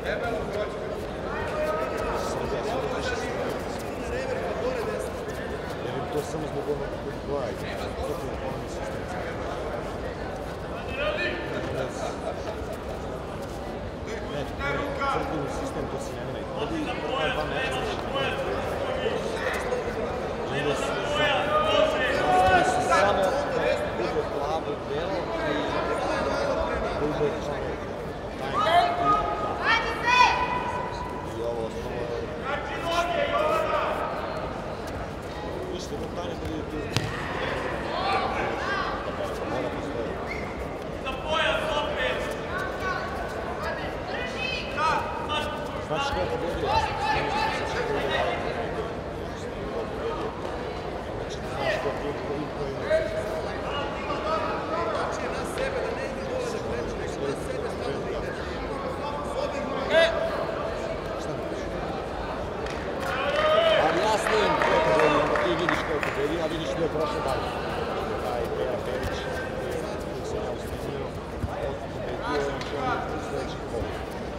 To samo zbog onog broja. Protivno sistem. Crkveni sistem, to se ne mene. Prvi dva meča više ne mene. Samo bude plavo delo i bude čaro. I ovo ništa do tanja da vidite. Znači što je pobedio? Znači što je pobedio? Ali ja snijem ko je pobedio, onda ti vidiš ko je pobedio, a vidiš ko je prošao dalje. Taj Dejan Perić, koji se ja usnimio, pobedio i to je sledeći kol.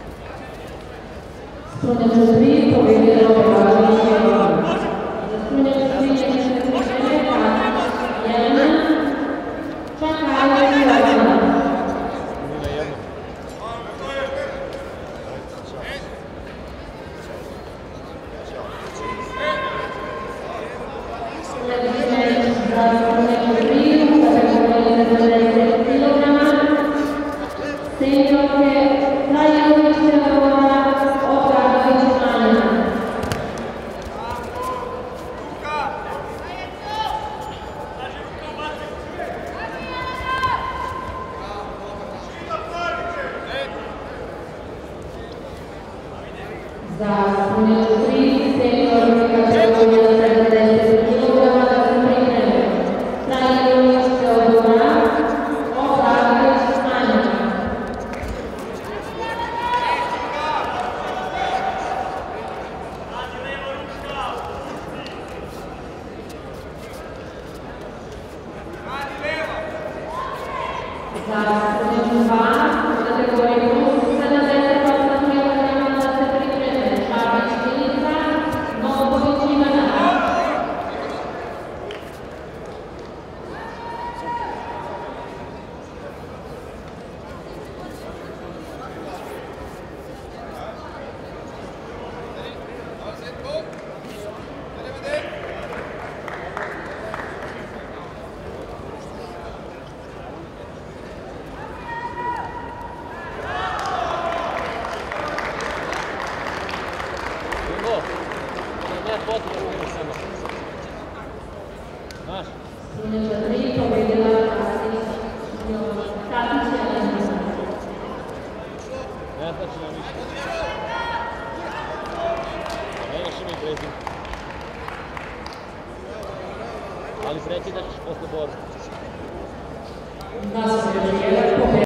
Spunjač 3, pobedila Važnić Jelena. Za Spunjač 3 je Jelena Čakalović Jovana. Spunjena jedna. Spunjač za Spunjač 3, kategorija 90 kg. Senjorke Trajović Jovana. Za Spunjač 3, seniorka kategorija 70 kg da se pripreme. Trajović Teodora, Obradović Anja. Za Spunjač 2, kategorija plus 78 kg da se pripreme. Šabić Milica, Novović Ivana. Spunjač 3, pobedila Tatić Jelena. Ne znači nam ništa. Ne još ima i prezim. Ali sreći da ćeš posle borbe.